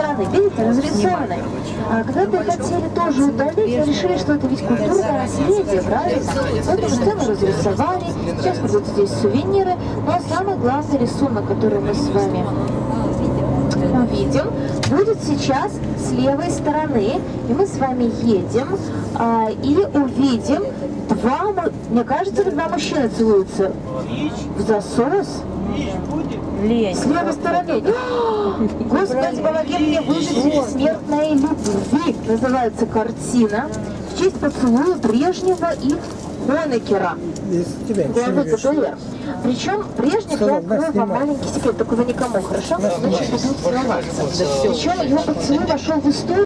стороны. Видите, разрисованы. А когда-то хотели тоже удалить, но решили, что это ведь культурное наследие, правильно? Поэтому сцену разрисовали. Сейчас будут здесь сувениры. Но самый главный рисунок, который мы с вами увидим, будет сейчас с левой стороны. И мы с вами едем и увидим мне кажется, два мужчины целуются в засос. С левой стороны. Господи, помоги мне выжить в бессмертной любви. Называется картина в честь поцелуя Брежнева и Хонекера. Причем Брежнев, я открою вам маленький секрет, только вы никому, хорошо? Значит, будут целоваться. Причем его поцелуй вошел в историю.